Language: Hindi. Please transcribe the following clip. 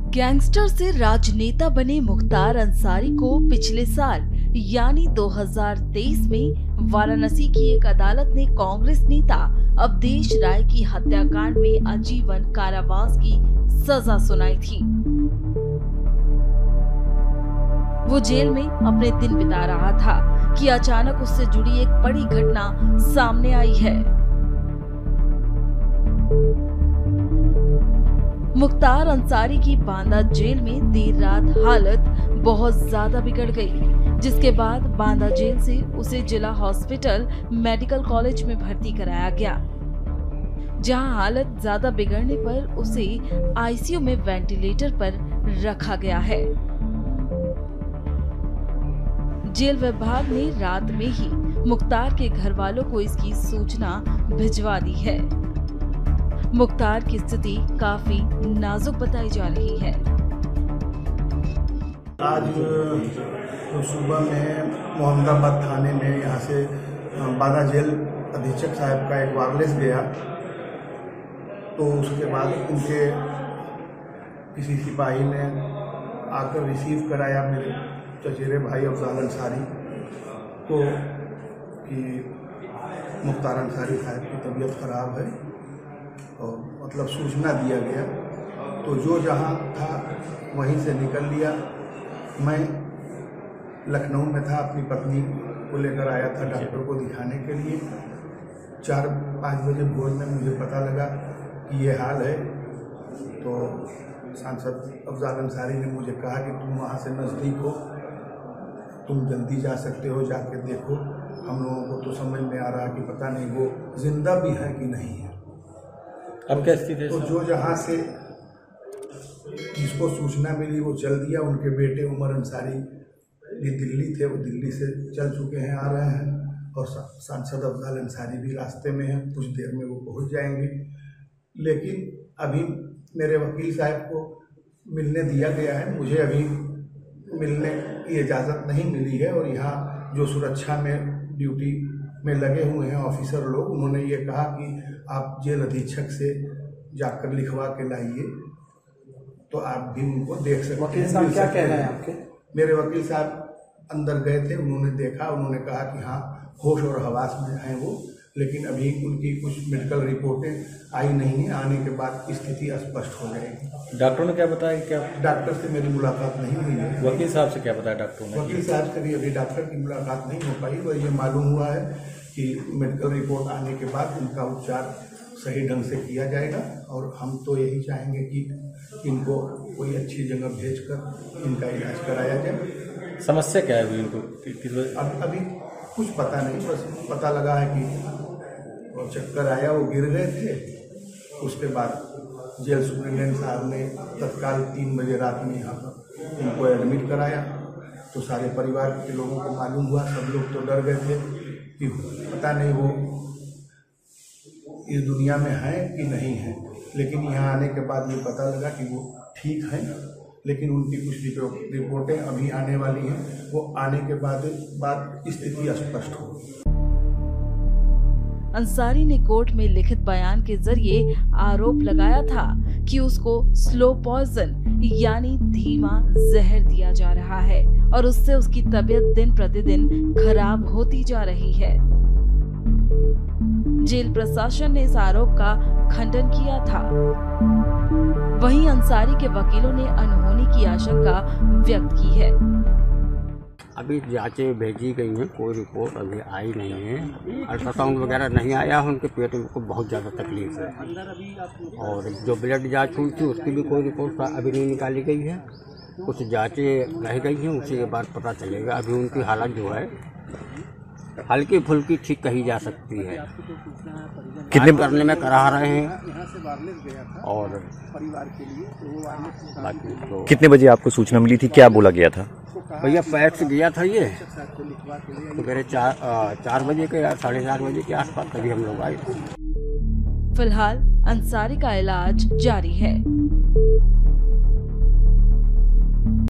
गैंगस्टर से राजनेता बने मुख्तार अंसारी को पिछले साल यानी 2023 में वाराणसी की एक अदालत ने कांग्रेस नेता अवधेश राय की हत्याकांड में आजीवन कारावास की सजा सुनाई थी। वो जेल में अपने दिन बिता रहा था कि अचानक उससे जुड़ी एक बड़ी घटना सामने आई है। मुख्तार अंसारी की बांदा जेल में देर रात हालत बहुत ज्यादा बिगड़ गई, जिसके बाद बांदा जेल से उसे जिला हॉस्पिटल मेडिकल कॉलेज में भर्ती कराया गया, जहां हालत ज्यादा बिगड़ने पर उसे आईसीयू में वेंटिलेटर पर रखा गया है। जेल विभाग ने रात में ही मुख्तार के घर वालों को इसकी सूचना भिजवा दी है। मुख्तार की स्थिति काफी नाजुक बताई जा रही है। आज सुबह में मोहम्मदाबाद थाने में यहाँ से बांदा जेल अधीक्षक साहब का एक वायरलेस गया, तो उसके बाद उनके किसी सिपाही ने आकर रिसीव कराया मेरे चचेरे भाई अफजाल अंसारी को कि मुख्तार अंसारी साहब की तबीयत खराब है, और मतलब सूचना दिया गया। तो जो जहाँ था वहीं से निकल लिया। मैं लखनऊ में था, अपनी पत्नी को लेकर आया था डॉक्टर को दिखाने के लिए। 4-5 बजे भोर में मुझे पता लगा कि ये हाल है, तो सांसद अफजाल अंसारी ने मुझे कहा कि तुम वहाँ से नज़दीक हो, तुम जल्दी जा सकते हो, जाके देखो। हम लोगों को तो समझ में आ रहा कि पता नहीं वो जिंदा भी है कि नहीं है। अब क्या स्थिति है? तो जो जहाँ से जिसको सूचना मिली वो चल दिया। उनके बेटे उमर अंसारी भी दिल्ली थे, वो दिल्ली से चल चुके हैं, आ रहे हैं, और सांसद अफजाल अंसारी भी रास्ते में हैं, कुछ देर में वो पहुंच जाएंगे। लेकिन अभी मेरे वकील साहब को मिलने दिया गया है, मुझे अभी मिलने की इजाज़त नहीं मिली है। और यहाँ जो सुरक्षा में ड्यूटी में लगे हुए हैं ऑफिसर लोग, उन्होंने ये कहा कि आप जेल अधीक्षक से जाकर लिखवा के लाइए, तो आप भी उनको देख सकते हैं। वकील साहब क्या कह रहे हैं आपके? मेरे वकील साहब अंदर गए थे, उन्होंने देखा, उन्होंने कहा कि हाँ होश और हवास में हैं वो, लेकिन अभी उनकी कुछ मेडिकल रिपोर्टें आई नहीं है। आने के बाद स्थिति स्पष्ट हो जाएगी। डॉक्टरों ने क्या बताया? क्या डॉक्टर से मेरी मुलाकात नहीं हुई है। वकील साहब से क्या बताया डॉक्टरों ने? वकील साहब से भी अभी डॉक्टर की मुलाकात नहीं हो पाई। और ये मालूम हुआ है कि मेडिकल रिपोर्ट आने के बाद उनका उपचार सही ढंग से किया जाएगा। और हम तो यही चाहेंगे कि इनको कोई अच्छी जगह भेजकर इनका इलाज कराया जाए। समस्या क्या है अभी इनको? अभी कुछ पता नहीं, बस पता लगा है कि वो चक्कर आया, वो गिर गए थे। उसके बाद जेल सुप्रिंटेंडेंट साहब ने तत्काल 3 बजे रात में यहाँ पर इनको एडमिट कराया। तो सारे परिवार के लोगों को मालूम हुआ, सब लोग तो डर गए थे कि पता नहीं वो इस दुनिया में है कि नहीं है। लेकिन यहाँ आने के बाद ये पता लगा कि वो ठीक है, लेकिन उनकी कुछ रिपोर्टें अभी आने वाली हैं। वो आने के बाद स्थिति स्पष्ट होगी। अंसारी ने कोर्ट में लिखित बयान के जरिए आरोप लगाया था कि उसको स्लो पॉइजन यानी धीमा जहर दिया जा रहा है और उससे उसकी तबीयत दिन प्रतिदिन खराब होती जा रही है। जेल प्रशासन ने इस आरोप का खंडन किया था। वहीं अंसारी के वकीलों ने अनहोनी की आशंका व्यक्त की है। अभी जांचें भेजी गई हैं, कोई रिपोर्ट अभी आई नहीं है। अल्ट्रासाउंड वगैरह नहीं आया है। उनके पेट में को बहुत ज़्यादा तकलीफ है। और जो ब्लड जांच हुई थी उसकी भी कोई रिपोर्ट अभी नहीं निकाली गई है। कुछ जांचें रह गई हैं, उसी के बाद पता चलेगा। अभी उनकी हालत जो है हल्की फुल्की ठीक कही जा सकती है। कितने करने में करा रहे हैं। और बाकी तो कितने बजे आपको सूचना मिली थी? क्या बोला गया था? भैया पैक्स गया था ये तो मेरे 4 बजे के या 4:30 बजे के आसपास तभी हम लोग आए। फिलहाल अंसारी का इलाज जारी है।